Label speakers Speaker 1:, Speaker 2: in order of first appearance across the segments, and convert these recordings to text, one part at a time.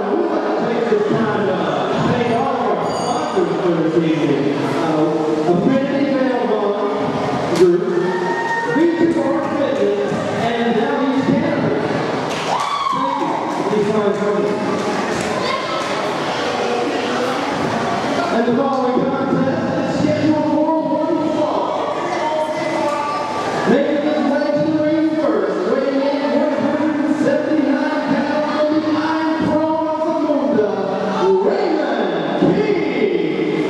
Speaker 1: we'd like to take this time to thank all of our sponsors for this evening. Affinity Mailbon Group, V2R Fitness, and Downey's Canada. Thank you. These fine companies. And the following contest is scheduled for one fall. Making his way to the ring first, weighing in 179 pounds, the Iron Throne of the Munda, Raymond King.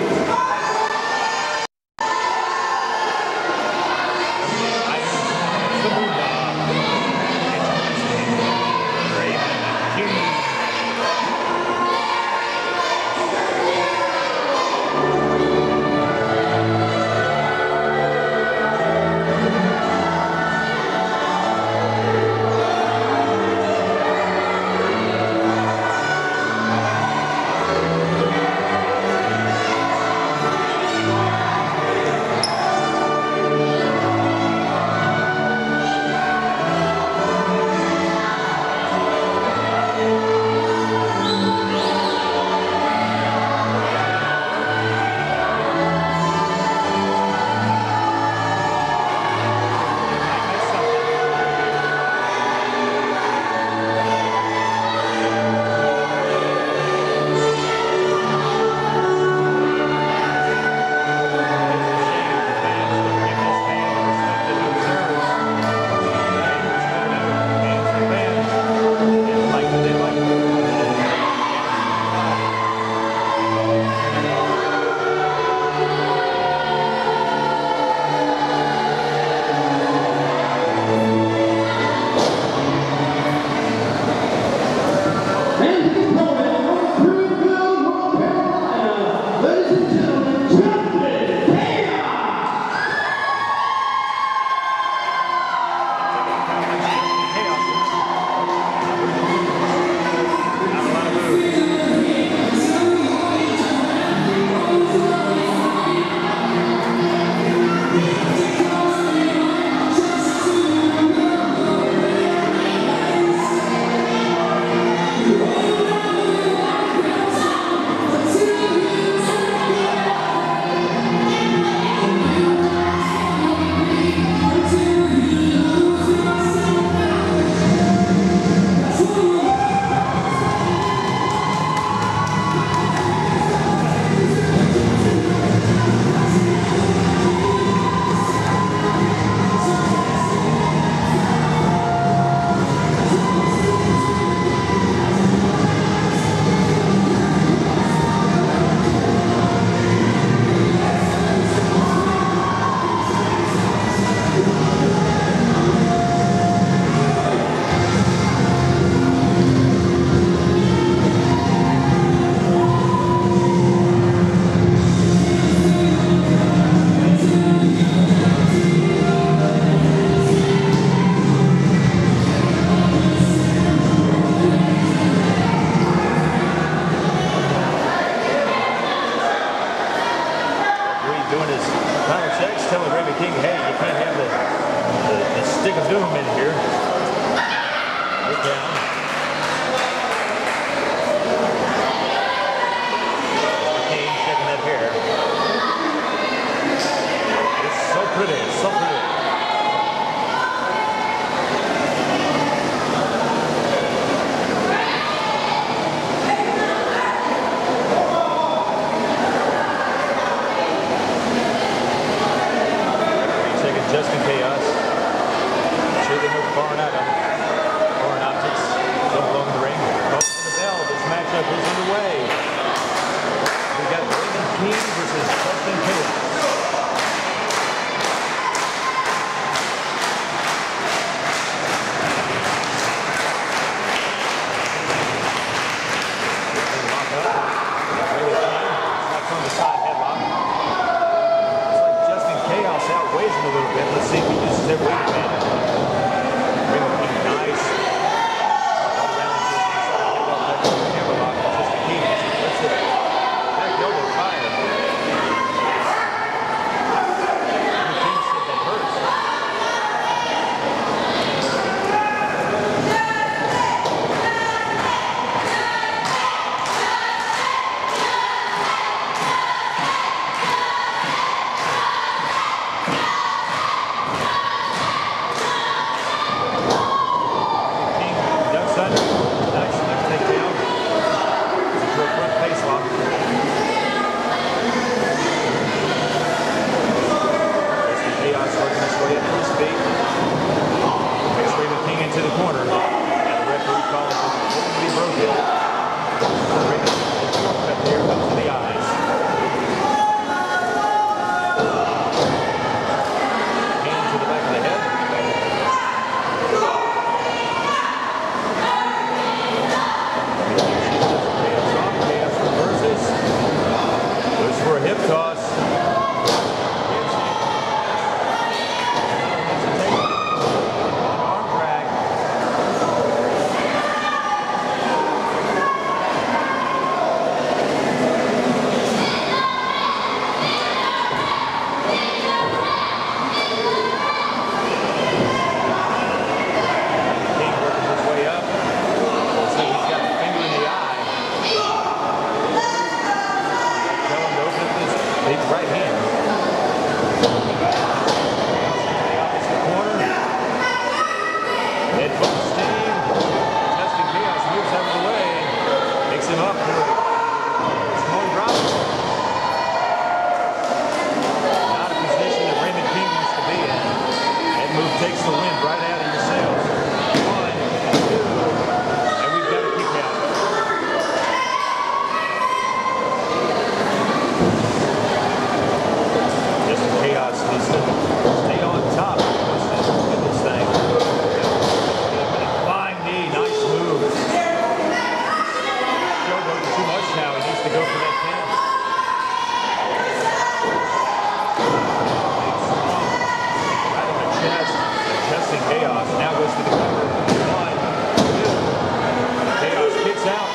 Speaker 2: Here comes to the eyes. Hand to the back of the head. Kaos reverses. Goes for a hip toss. Arm drag. King working his way up. Looks like he's got a finger in the eye. Tell him to open up his big right hand. Opposite corner. Head foot steam. Testing Kaos moves out of the way. Picks him up for a small drop. Not a position that Raymond King wants to be in. That move takes the wind right out of your sails. 1, 2, and we've got a kick out. Just Kaos needs to stay on top. Wants to win this thing. Flying knee, nice move. Showboat too much now. He needs to go for that pin. Right in the chest. Adjusting Kaos. Now goes to the cover. 1, 2. Kaos kicks out.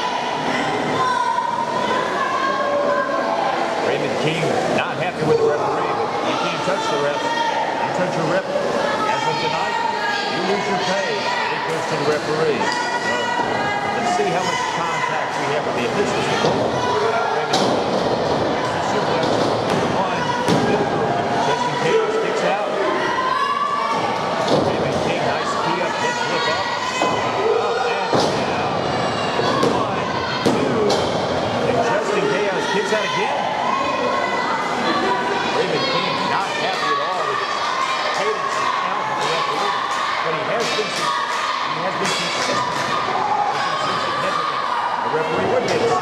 Speaker 2: Raymond King not happy with the referee, but you can't touch the ref. You touch your ref. As of tonight, you lose your pay. It goes to the referee. So, let's see how much contact we have with the officials. Raymond King. Suplex. 1, 2. Justin Kaos kicks out. Raymond King, nice key up, head flip up. Up and down. 1, 2. And Justin Kaos kicks out again. Raymond King not happy at all with his cadence and count of the referee, but he has been consistent. The referee would get